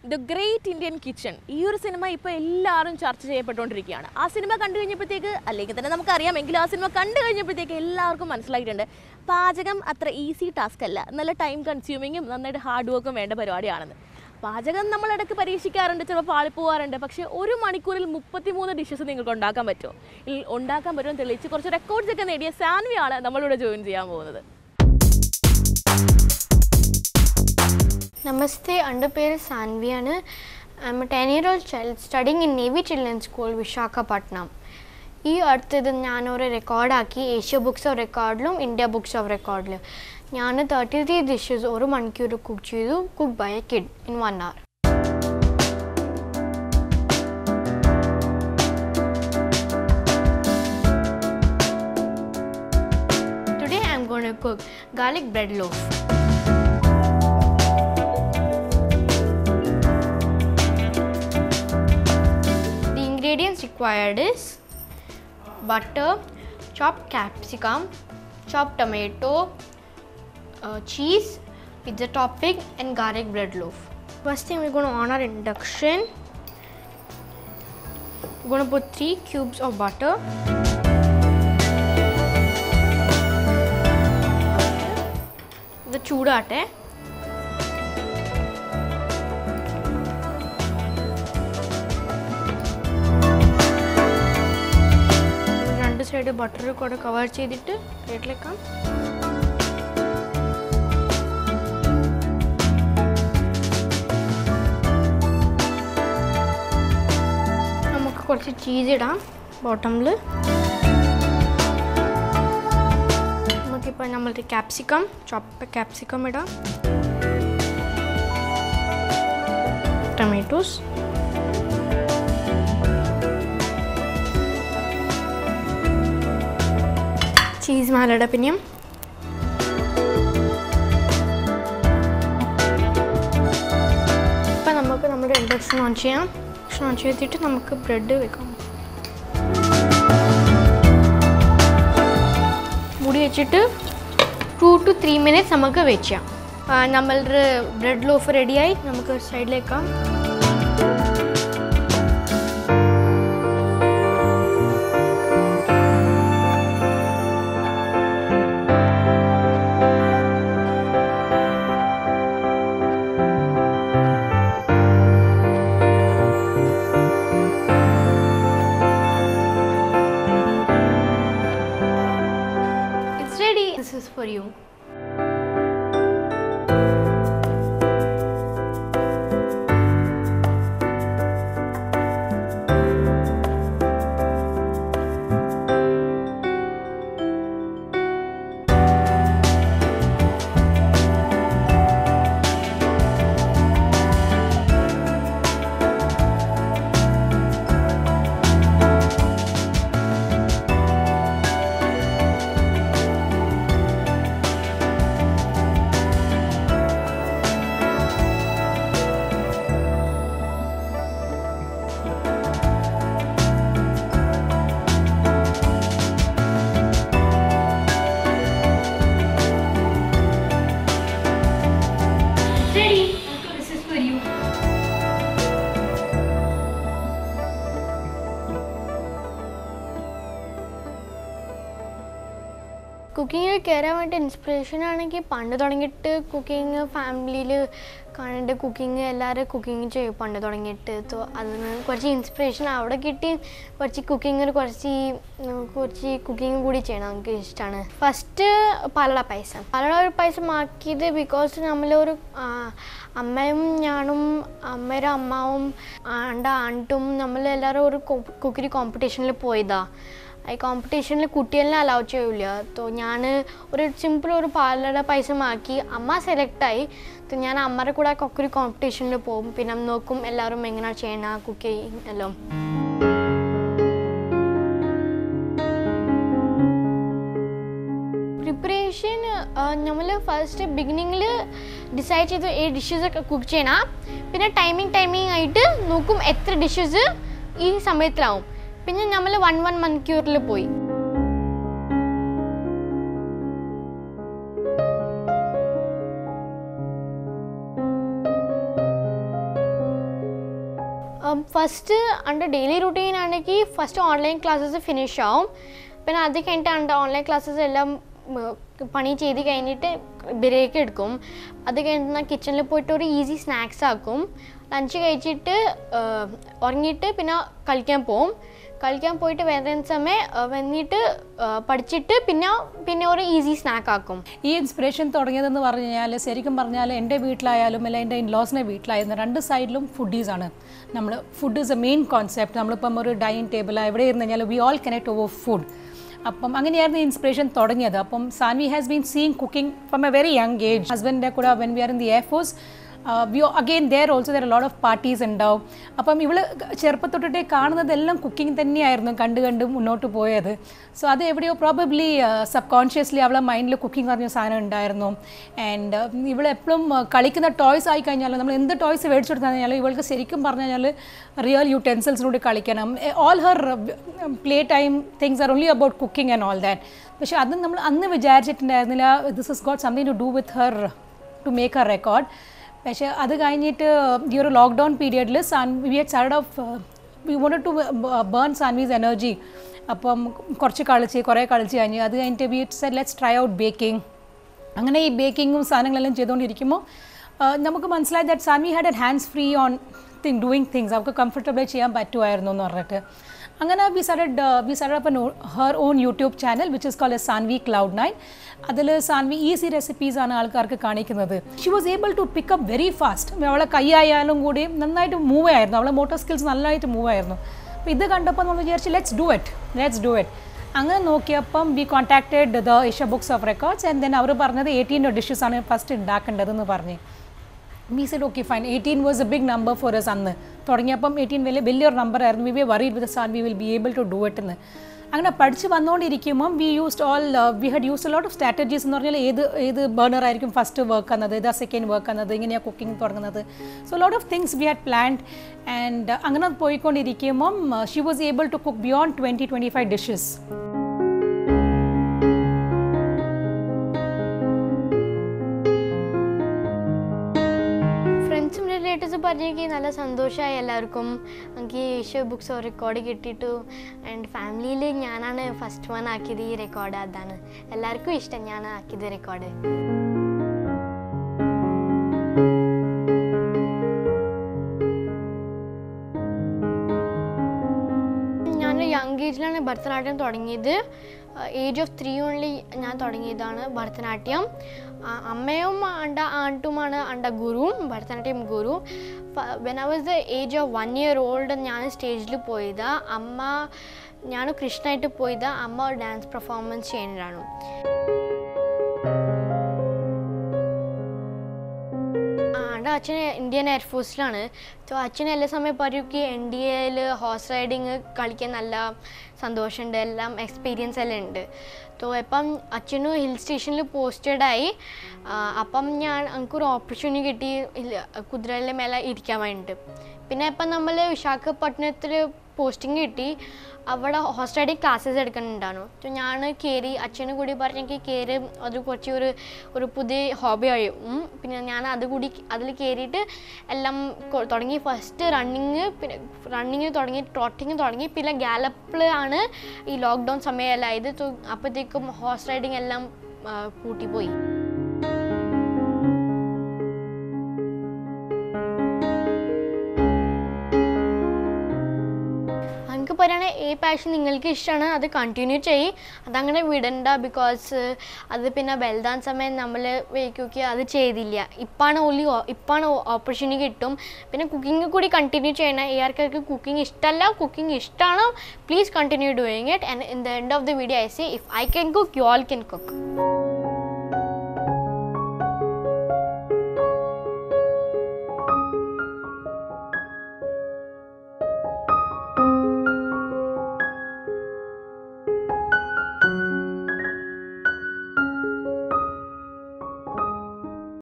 The great Indian kitchen ഈ ഒരു cinema ഇപ്പോൾ എല്ലാവരും ചർച്ച ചെയ്യപ്പെട്ടുകൊണ്ടിരിക്കുകയാണ്. ആ സിനിമ കണ്ടു കഴിഞ്ഞപ്പോഴത്തേക്ക്, അല്ലെങ്കിൽ തന്നെ നമുക്കറിയാം, എങ്കിലും ആ സിനിമ കണ്ടു കഴിഞ്ഞപ്പോഴത്തേക്ക് എല്ലാവർക്കും മനസ്സിലായിട്ടുണ്ട് പാചകം അത്ര ഈസി ടാസ്ക് അല്ല, നല്ല ടൈം കൺസ്യൂമിങ്ങും നന്നായിട്ട് ഹാർഡ് വർക്കും വേണ്ട പരിപാടിയാണെന്ന്. പാചകം നമ്മൾ ഇടയ്ക്ക് പരീക്ഷിക്കാറുണ്ട്, ചിലപ്പോൾ പാളിപ്പോവാറുണ്ട്. പക്ഷേ 1 മണിക്കൂറിൽ 33 ഡിഷസ് നിങ്ങൾക്ക് ഉണ്ടാക്കാൻ പറ്റുമോ? ഉണ്ടാക്കാൻ പറ്റുമെന്ന് തെളിയിച്ച് കുറച്ച് റെക്കോർഡ്സ് ഒക്കെ നേടിയ സാൻവിയാണ് നമ്മളിവിടെ ജോയിൻ ചെയ്യാൻ പോകുന്നത്. Namaste, under പേര് സാൻവിയാണ്. I am a 10-year-old child studying in Navy Children's School, Visakhapatnam. ഈ അടുത്തത് ഞാനൊരു റെക്കോർഡാക്കി ഏഷ്യ ബുക്സ് ഓഫ് റെക്കോർഡിലും ഇന്ത്യ ബുക്സ് ഓഫ് റെക്കോർഡിലും. ഞാൻ 33 ഡിഷസ് 1 മണിക്കൂർ കുക്ക് ചെയ്തു, cook by a kid in 1 hour. Today I am going to cook garlic bread loaf. Ingredients required is butter, chopped capsicum, chopped tomato, cheese, pizza topping and garlic bread loaf. First thing, we're going to on our induction. We're going to put 3 cubes of butter. The chudate. Side butter കൂടെ cover ചെയ്തിട്ട് പ്ലേറ്റിലേക്കാം. നമുക്ക് കുറച്ച് cheese ഇടാം ബോട്ടമിൽ. നമുക്കിപ്പോൾ നമ്മളുടെ capsicum, chop capsicum ഇടാം, ടൊമാറ്റോസ്, ചീസ് മേലയുടെ പിന്നെയും ഇപ്പം നമുക്ക് നമ്മുടെ ഇൻഡക്ഷൻ ഓൺ ചെയ്യാം. ഇൻഡക്ഷൻ ഓൺ ചെയ്തിട്ട് നമുക്ക് ബ്രെഡ് വെക്കാം. മൂടി വെച്ചിട്ട് 2 to 3 minutes നമുക്ക് വെച്ചാം. നമ്മളുടെ ബ്രെഡ് ലോഫ് റെഡിയായി. നമുക്ക് സൈഡിലേക്കാം. This is for you. കുക്കിങ്ങിൽ കയറാൻ വേണ്ടി ഇൻസ്പിറേഷൻ ആണെങ്കിൽ പണ്ട് തുടങ്ങിയിട്ട് കുക്കിങ് ഫാമിലിയിൽ കാണേണ്ട കുക്കിങ് എല്ലാവരും കുക്കിങ് ചെയ്യും പണ്ട് തുടങ്ങിയിട്ട്. സോ അതിന് കുറച്ച് ഇൻസ്പിറേഷൻ അവിടെ കിട്ടി. കുറച്ച് കുക്കിങ്ങിൽ കുറച്ച് കുക്കിങ് കൂടി ചെയ്യണം നമുക്ക് ഇഷ്ടമാണ്. ഫസ്റ്റ് പാലട പായസം ആക്കിയത് ബിക്കോസ് നമ്മളൊരു അമ്മയും ഞാനും അമ്മയുടെ അമ്മാവും എൻ്റെ ആണ്ടും നമ്മളെല്ലാവരും ഒരു കുക്കിംഗ് കോമ്പറ്റീഷനിൽ പോയതാണ്. ഈ കോമ്പറ്റീഷനിൽ കുട്ടികളെ അലൗ ചെയ്യില്ല. സോ ഞാൻ ഒരു സിമ്പിൾ ഒരു പാലട പായസമാക്കി. അമ്മ സെലക്റ്റായി. സോ ഞാൻ അമ്മയുടെ കൂടെ കുക്കിംഗ് കോമ്പറ്റീഷനിൽ പോകും. പിന്നെ നോക്കും എല്ലാവരും എങ്ങനെയാണ് ചെയ്യണം കുക്കിംഗ് എല്ലാം. പ്രിപ്പറേഷൻ നമ്മൾ ഫസ്റ്റ് ബിഗിനിങ്ങിൽ ഡിസൈഡ് ചെയ്ത് ഈ ഡിഷസൊക്കെ കുക്ക് ചെയ്യണം. പിന്നെ ടൈമിംഗ് ആയിട്ട് നോക്കും എത്ര ഡിഷസ് ഈ സമയത്തിലാവും. പിന്നെ നമ്മൾ 1 മണിക്കൂറിൽ പോയി. ഫസ്റ്റ് എൻ്റെ ഡെയിലി റൂട്ടീൻ ആണെങ്കിൽ ഫസ്റ്റ് ഓൺലൈൻ ക്ലാസ്സസ് ഫിനിഷ് ആവും. പിന്നെ അത് കഴിഞ്ഞിട്ട് എൻ്റെ ഓൺലൈൻ ക്ലാസ്സസ് എല്ലാം പണി ചെയ്ത് കഴിഞ്ഞിട്ട് ബ്രേക്ക് എടുക്കും. അത് കഴിഞ്ഞിട്ട് ഞാൻ കിച്ചണിൽ പോയിട്ട് ഒരു ഈസി സ്നാക്സ് ആക്കും. ലഞ്ച് കഴിച്ചിട്ട് ഉറങ്ങിയിട്ട് പിന്നെ കളിക്കാൻ പോവും. കളിക്കാൻ പോയിട്ട് വരുന്ന സമയം വന്നിട്ട് പഠിച്ചിട്ട് പിന്നെ ഒരു ഈസി സ്നാക്ക് ആക്കും. ഈ ഇൻസ്പിറേഷൻ തുടങ്ങിയതെന്ന് പറഞ്ഞു കഴിഞ്ഞാൽ ശരിക്കും പറഞ്ഞാൽ എൻ്റെ വീട്ടിലായാലും അല്ല എൻ്റെ ഇൻലോസിൻ്റെ വീട്ടിലായിരുന്നു, രണ്ട് സൈഡിലും ഫുഡീസാണ്. നമ്മൾ food is a main concept. നമ്മളിപ്പം ഒരു ഡൈനിങ് ടേബിൾ എവിടെ ഇരുന്ന് കഴിഞ്ഞാൽ we all connect over food. അപ്പം അങ്ങനെയായിരുന്നു ഇൻസ്പിറേഷൻ തുടങ്ങിയത്. അപ്പം Saanvi has been seeing cooking from a very young age. ഹസ്ബൻഡിൻ്റെ കൂടെ when we are in the air force again there also there are a lot of parties ഉണ്ടാവും. അപ്പം ഇവൾ ചെറുപ്പത്തൊട്ടിട്ടേ കാണുന്നതെല്ലാം കുക്കിംഗ് തന്നെയായിരുന്നു കണ്ട് മുന്നോട്ട് പോയത്. സോ അത് എവിടെയോ പ്രോബബ്ലി സബ് കോൺഷ്യസ്ലി അവളെ മൈൻഡിൽ കുക്കിംഗ് പറഞ്ഞ സാധനം ഉണ്ടായിരുന്നു. ആൻഡ് ഇവളെപ്പോഴും കളിക്കുന്ന ടോയ്സ് ആയി കഴിഞ്ഞാലും നമ്മൾ എന്ത് ടോയ്സ് മേടിച്ചു കൊടുത്തു കഴിഞ്ഞാലും ഇവൾക്ക് ശരിക്കും പറഞ്ഞു കഴിഞ്ഞാൽ റിയൽ യൂട്ടെൻസിൽസിലൂടെ കളിക്കണം. All her play time things are only about cooking and all that. പക്ഷേ അത് നമ്മൾ അന്ന് വിചാരിച്ചിട്ടുണ്ടായിരുന്നില്ല this is got something to do with her to make her record. പക്ഷേ അത് കഴിഞ്ഞിട്ട് ഈ ഒരു ലോക്ക്ഡൗൺ പീരിയഡിൽ we had started off we wanted to burn Saanvi's energy. അപ്പം കുറേ കളിച്ച് കഴിഞ്ഞ് അത് കഴിഞ്ഞിട്ട് we said let's try out baking. അങ്ങനെ ഈ ബേക്കിങ്ങും സാധനങ്ങളെല്ലാം ചെയ്തുകൊണ്ടിരിക്കുമ്പോൾ നമുക്ക് മനസ്സിലായി that Saanvi had a hands free on doing things. അവർക്ക് കംഫർട്ടബിളായി ചെയ്യാൻ പറ്റുമായിരുന്നു എന്ന് പറഞ്ഞിട്ട് അങ്ങനെ we started up her own YouTube channel which is called as Sanvi Cloud9. അതിൽ സാൻവി ഈസി റെസിപ്പീസാണ് ആൾക്കാർക്ക് കാണിക്കുന്നത്. She was able to pick up very fast. അവളെ കൈയായാലും കൂടി നന്നായിട്ട് മൂവ് ആയിരുന്നു, അവളെ മോട്ടോർ സ്കിൽസ് നല്ലതായിട്ട് മൂവ് ആയിരുന്നു. അപ്പോൾ ഇത് കണ്ടപ്പോൾ നമ്മൾ വിചാരിച്ചു ലെറ്റ്സ് ഡു ഇറ്റ്. അങ്ങനെ നോക്കിയപ്പം we contacted the Asia books of records and then അവർ പറഞ്ഞത് 18 ഡിഷസ് ആണ് ഫസ്റ്റ് ഉണ്ടാക്കേണ്ടതെന്ന് പറഞ്ഞ്. We said okay fine, 18 was a big number for us അന്ന് തുടങ്ങിയപ്പം 18 വലിയൊരു നമ്പർ ആയിരുന്നു. We were worried with the Sanvi will be able to do it എന്ന്. അങ്ങനെ പഠിച്ച് വന്നുകൊണ്ടിരിക്കുമ്പം we had used a lot of strategies എന്ന് പറഞ്ഞാൽ ഏത് ബർണർ ആയിരിക്കും ഫസ്റ്റ് വർക്ക് ചെയ്യുന്നത്, ഏതാ സെക്കൻഡ് വർക്ക് ചെയ്യുന്നത്, എങ്ങനെയാണ് കുക്കിംഗ് തുടങ്ങുന്നത്. So lot of things we had planned and അങ്ങനെ പോയിക്കൊണ്ടിരിക്കുമ്പം she was able to cook beyond 20-25 dishes. Relatives പറഞ്ഞെങ്കിൽ നല്ല സന്തോഷമായി എല്ലാവർക്കും. എനിക്ക് ഏഷ്യ ബുക്സ് ഓഫ് റെക്കോർഡ് കിട്ടിയിട്ടു. ആൻഡ് ഫാമിലിയിൽ ഞാനാണ് ഫസ്റ്റ് വൺ ആക്കിയത് ഈ റെക്കോർഡ്. അതാണ് എല്ലാവർക്കും ഇഷ്ടം, ഞാൻ ആക്കിയത് റെക്കോർഡ്. ഞാൻ യങ് ഏജിലാണ് ഭരതനാട്യം തുടങ്ങിയത്. ഏജ് ഓഫ് 3 ഓൺലി ഞാൻ തുടങ്ങിയതാണ് ഭരതനാട്യം. അമ്മയും എൻ്റെ ആണ്ടുമാണ് എൻ്റെ ഗുരുവും ഭരതനാട്യം ഗുരു. When I was the age of 1 year old ഞാൻ സ്റ്റേജിൽ പോയത്. ഞാൻ കൃഷ്ണനായിട്ട് പോയത്. അമ്മ ഡാൻസ് പെർഫോമൻസ് ചെയ്യുന്നതാണ്. അച്ഛൻ ഇന്ത്യൻ എയർഫോഴ്സിലാണ്. സോ അച്ഛൻ എല്ലാ സമയം പറയും NDAയിൽ ഹോഴ്സ് റൈഡിങ് കളിക്കാൻ നല്ല സന്തോഷമുണ്ട്, എല്ലാം എക്സ്പീരിയൻസ് എല്ലാം ഉണ്ട്. സോ ഇപ്പം അച്ഛനും ഹിൽ സ്റ്റേഷനിൽ പോസ്റ്റഡായി. അപ്പം എനിക്കൊരു ഓപ്പർച്യൂണിറ്റി കിട്ടി കുതിരയിലെ മേലെ ഇരിക്കാൻ വേണ്ടിയിട്ട്. പിന്നെ ഇപ്പം നമ്മൾ വിശാഖപട്ടണത്തിൽ പോസ്റ്റിംഗ് കിട്ടി. അവിടെ ഹോഴ്സ് റൈഡിങ് ക്ലാസ്സസ് എടുക്കുന്നുണ്ടായിരുന്നു. സോ ഞാൻ കയറി, അച്ഛനും കൂടി പറഞ്ഞെങ്കിൽ കയറി അത് കുറച്ച് ഒരു പുതിയ ഹോബി ആയും. പിന്നെ ഞാൻ അതിൽ കയറിയിട്ട് എല്ലാം തുടങ്ങി. ഫസ്റ്റ് റണ്ണിങ് തുടങ്ങി, ട്രോട്ടിങ് തുടങ്ങി. പിന്നെ ഗാലപ്പിലാണ് ഈ ലോക്ക്ഡൗൺ സമയമെല്ലാം ആയത്. സോ അപ്പോഴത്തേക്കും ഹോഴ്സ് റൈഡിങ് എല്ലാം കൂട്ടിപ്പോയി. പറയുകയാണെങ്കിൽ പാഷൻ നിങ്ങൾക്ക് ഇഷ്ടമാണ് അത് കണ്ടിന്യൂ ചെയ്യും, അതങ്ങനെ വിടണ്ട. ബിക്കോസ് അത് പിന്നെ വലുതാൻ സമയം നമ്മൾ വയ്ക്കുക അത് ചെയ്തില്ല. ഇപ്പാണ് ഓപ്പർച്യൂണിറ്റി കിട്ടും. പിന്നെ കുക്കിംഗ് കൂടി കണ്ടിന്യൂ ചെയ്യണം. ആർക്കൊക്കെ കുക്കിംഗ് ഇഷ്ടമല്ല, കുക്കിംഗ് ഇഷ്ടമാണ്, please continue doing it. And in the end of the video I say if I can cook you all can cook.